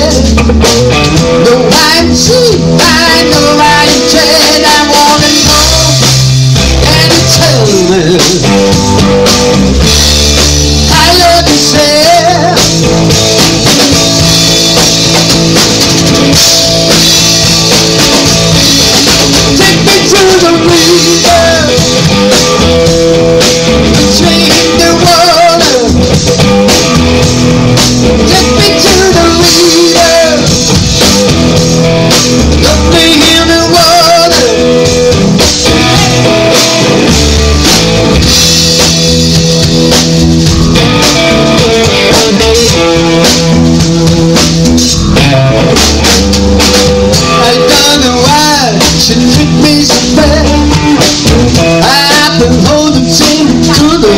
the white sheep, I know I tread. I wanna know, can you tell me I love yourself? Take me to the river between the water. Take me to the river, love me in the water. I don't know why she treat me so bad. I've been holding tight to the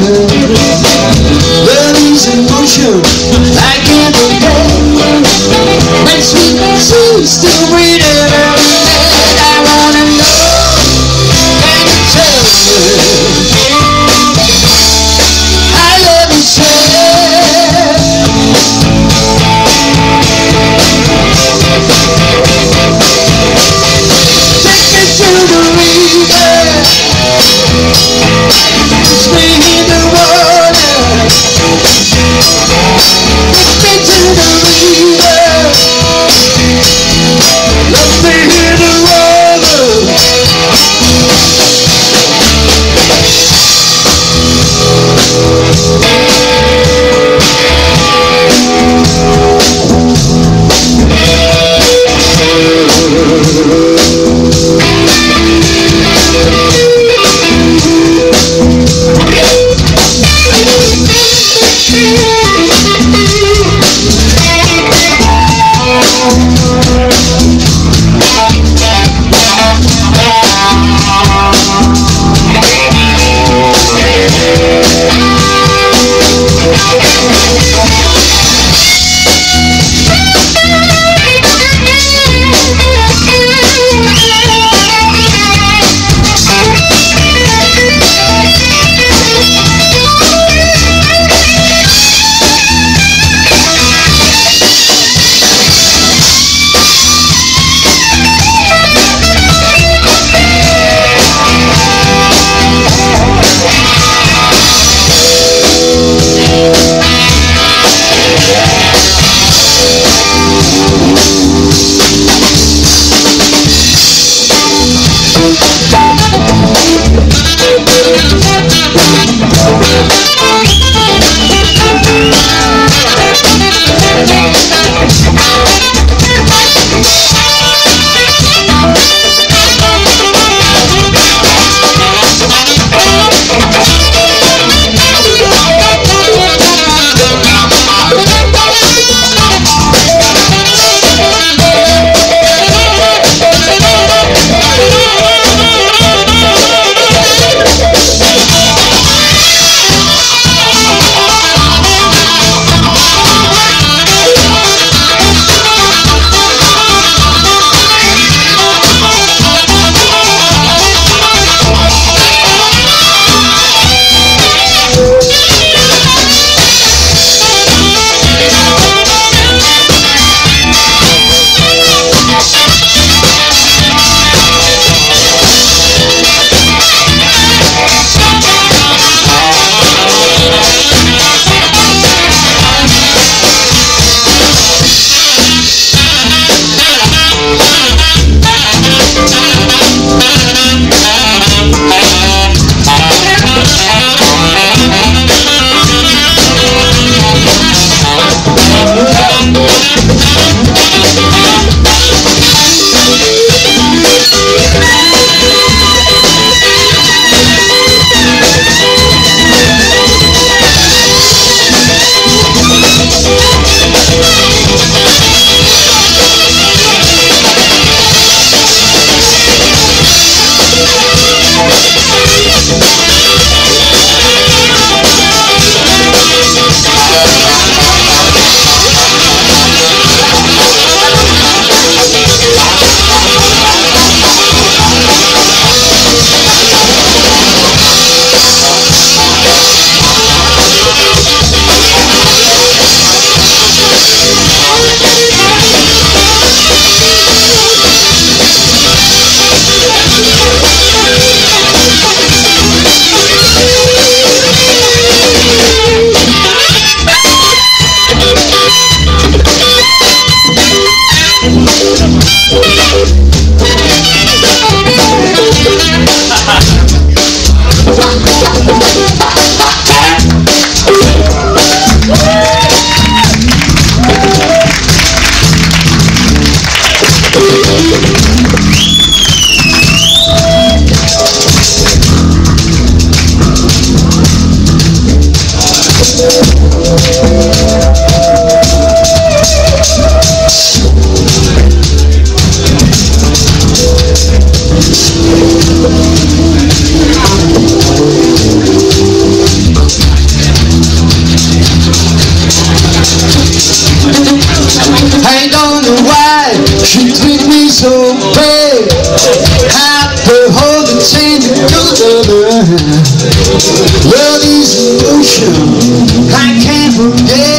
love is emotion I can't forget. When sweet she's still breathing every night. I wanna know, can you tell me I love you so? Take me to the river, push me in the water. Take me to the river, love me in the water. Have to hold the chain together. Love is emotion I can't forget.